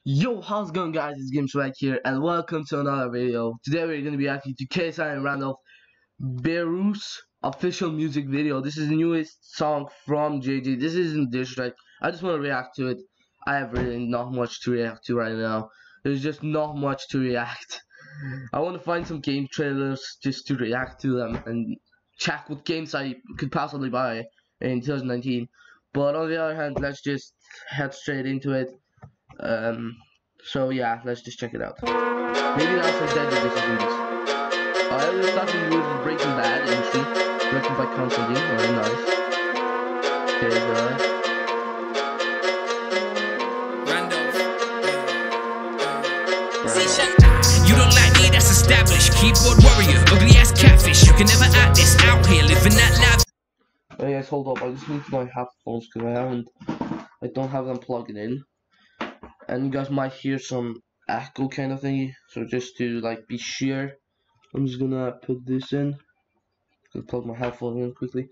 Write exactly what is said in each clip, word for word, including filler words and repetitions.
Yo, how's it going, guys? It's GameSwag here, and welcome to another video. Today we're going to be reacting to K S I and Randolph Beerus official music video. This is the newest song from J J. This isn't diss track. I just want to react to it. I have really not much to react to right now. There's just not much to react. I want to find some game trailers just to react to them and check what games I could possibly buy in two thousand nineteen. But on the other hand, let's just head straight into it. Um, so yeah, let's just check it out. Maybe that's some deadly decisions. Uh, we're starting with Breaking Bad entry, directed by Constantine. Very nice. Okay, good. Randolph. You don't like me, that's established. Keyboard warrior, ugly ass catfish. You can never act this out here, living that life. Oh yes, hold up. I just need my headphones because I haven't, I don't have them plugged in. And you guys might hear some echo kind of thingy, so just to like be sure, I'm just gonna put this in. Gonna plug my headphones in quickly.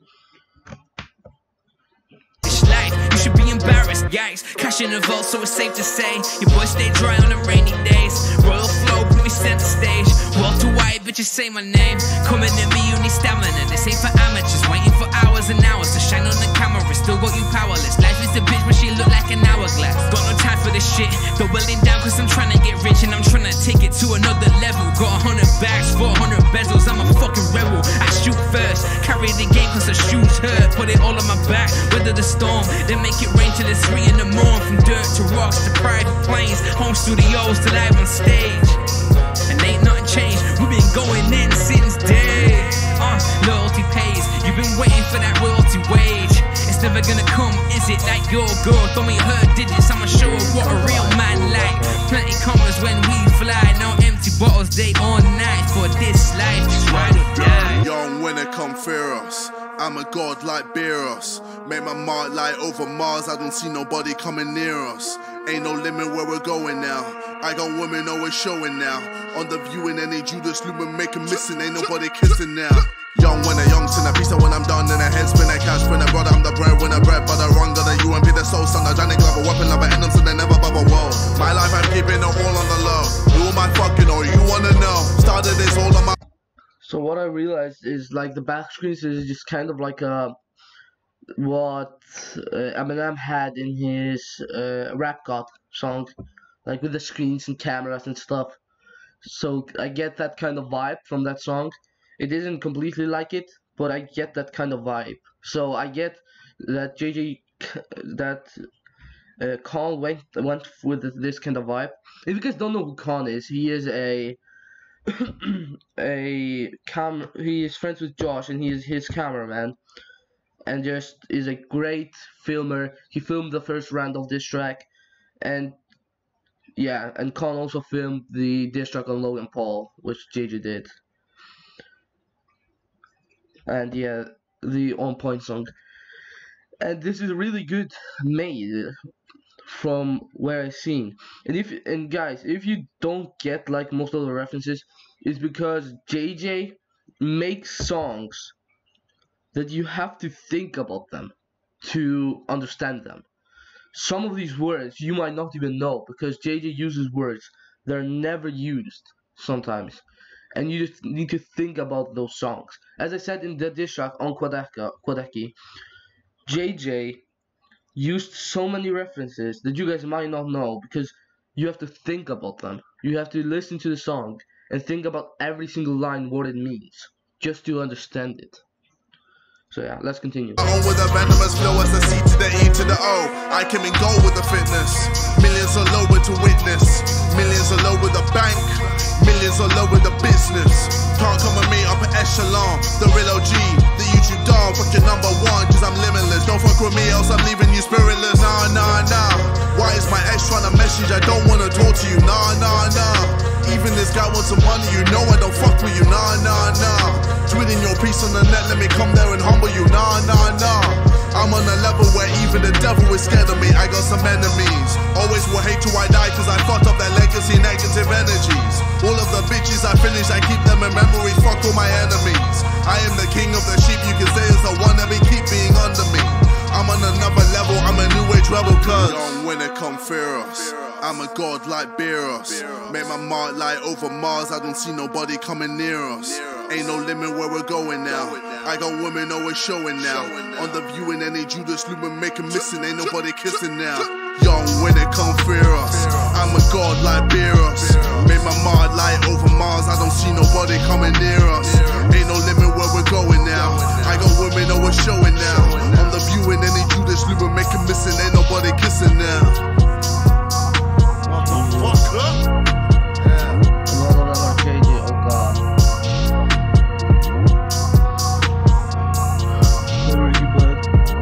You should be embarrassed, yikes. Cash in the vault, so it's safe to say your boys stay dry on the rainy days. Royal flow, put me center stage. Wall to white, bitches say my name. Coming at me, you need stamina. This ain't for amateurs, waiting for hours and hours to shine on the camera. Still got you powerless. Life is a bitch, but she look like an hourglass. Got no time for this shit. Go willing down, cause I'm trying to get rich and I'm trying to take it to another level. Got a hundred bags, four hundred bezels. I'm a fucking rebel. I shoot first, carry the game cause the shoes hurt. Put it all on my back, weather the storm. Then make it rain till it's three in the morning. From dirt to rocks to private planes, home studios to live on stage. And ain't nothing changed, we've been going in since day. Uh, loyalty pays, you've been waiting for that royalty wage. It's never gonna come, is it? Like your girl, don't make her digits. I'ma show her what a real man like. Plenty commas when we fly, no empty bottles day or night. For this life, just ride or die. Young winner, come fear us. I'm a god like Beerus. Make my mark like over Mars. I don't see nobody coming near us. Ain't no limit where we're going now. I got women always showing now. On the viewing, any Judas Lumen make 'em missing. Ain't nobody kissing now. Young winner, young sinner, peace when I'm done. Then a head spinner, cash spinner, brother. I'm the bread winner, bread, but I run. Got a U M P, the soul son. I Johnny Glover, weapon lover, and them so they never bubble. Whoa. My life, I'm keeping it all on the low. You am I fucking or you wanna know? Started this all on my. So what I realized is like the back screens is just kind of like a what uh, Eminem had in his uh, Rap God song, like with the screens and cameras and stuff. So I get that kind of vibe from that song. It isn't completely like it, but I get that kind of vibe. So I get that J J that uh, Khan went went with this kind of vibe. If you guys don't know who Khan is, he is a a cam he is friends with Josh and he is his cameraman and just is a great filmer. He filmed the first Randolph diss track, and yeah, and Khan also filmed the diss track on Logan Paul, which J J did, and yeah, the On Point song. And this is really good made from where I've seen. And if and guys, if you don't get like most of the references, it's because J J makes songs that you have to think about them to understand them. Some of these words you might not even know because J J uses words that are never used sometimes, and you just need to think about those songs. As I said in the diss track on Quadeki, J J used so many references that you guys might not know because you have to think about them. You have to listen to the song and think about every single line, what it means, just to understand it. So yeah, let's continue. On with a venomous flow as the C to the E to the O. I came in gold with the fitness. Millions are lower to witness. Millions are low with the bank. Millions are low with the business. Can't come with me upper echelon. The real O G, the YouTube dog, fucking number one, cause I'm limitless. Don't fuck with me else I'm leaving you spiritless. Nah, nah, nah. Why is my ex trying to message? I don't wanna talk to you. Nah, nah, nah. Even this guy wants some money, you know I don't fuck with you. Nah, nah, nah. Tweeting your piece on the net, let me come there and humble you. Nah, nah, nah. I'm on a level where even the devil is scared of me. I got some enemies. Always will hate till I die cause I fucked up their legacy, negative energies. All of the bitches I finish, I keep them in memories. Fuck all my enemies. I am the king of the sheep, you can say it's the one that be keep being under me. I'm on another level, I'm a new age rebel cuz young winner, come fear us. I'm a god like Beerus. Make my mark like over Mars. I don't see nobody coming near us. Ain't no limit where we're going now. I got women always showing now. On the view and any Judas Lumen making missing. Ain't nobody kissing now. Young when it come fear us. I'm a god like Beerus. Make my mark like over Mars. I don't see nobody coming near us. Ain't no limit where we're going now. I got women always showing now. On the view and any Judas Lumen making missing. Ain't nobody kissing now. What the fuck up? Another J J, oh god. Sorry, bud.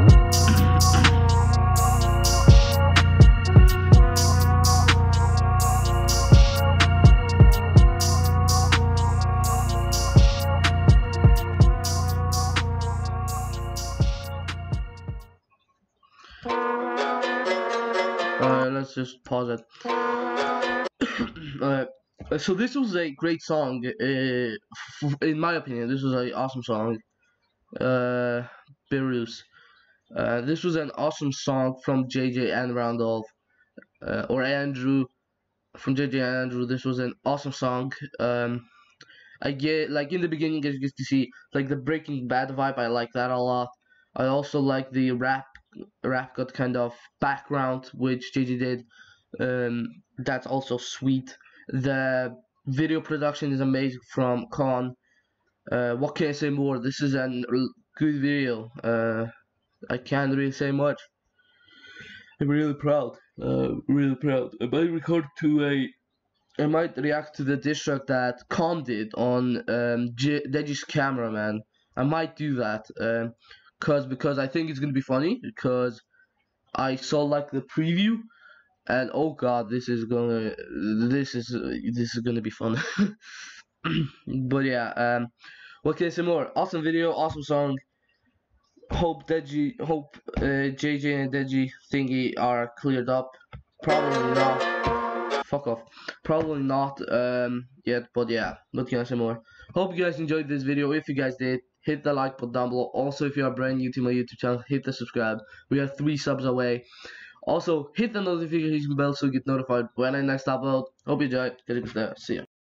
Alright, let's just pause it. Alright, so this was a great song, uh, f in my opinion. This was an awesome song. Uh, Beerus. Uh, this was an awesome song from J J and Randolph, uh, or Andrew, from J J and Andrew. This was an awesome song. Um, I get, like, in the beginning, you get to see, like, the Breaking Bad vibe. I like that a lot. I also like the rap, rap got kind of background, which J J did. Um, that's also sweet. The video production is amazing from Khan. Uh, what can I say more? This is a good video. Uh, I can't really say much. I'm really proud. Uh, really proud. I might record to a. I might react to the diss track that Khan did on um, Deji's Cameraman. I might do that. Um, cause because I think it's gonna be funny. Because I saw like the preview. And oh god, this is gonna, this is, this is gonna be fun. But yeah, um, what can I say more? Awesome video, awesome song. Hope Deji, hope uh, J J and Deji thingy are cleared up. Probably not. Fuck off. Probably not um yet, but yeah. What can I say more? Hope you guys enjoyed this video. If you guys did, hit the like button down below. Also, if you are brand new to my YouTube channel, hit the subscribe. We are three subs away. Also, hit the notification bell so you get notified when I next upload. Hope you enjoy. See ya.